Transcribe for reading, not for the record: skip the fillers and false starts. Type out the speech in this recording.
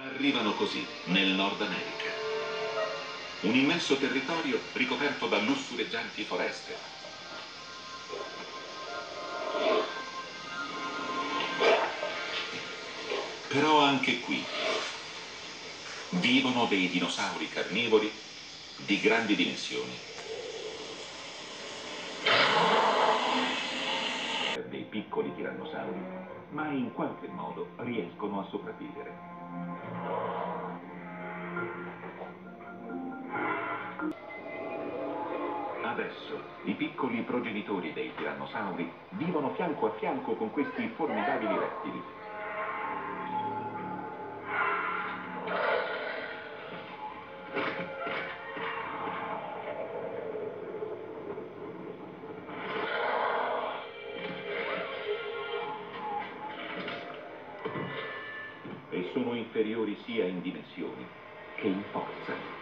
Arrivano così nel Nord America. Un immenso territorio ricoperto da lussureggianti foreste. Però anche qui vivono dei dinosauri carnivori di grandi dimensioni. Dei piccoli tirannosauri, ma in qualche modo riescono a sopravvivere. Adesso i piccoli progenitori dei tirannosauri vivono fianco a fianco con questi formidabili rettili. E sono inferiori sia in dimensioni che in forza.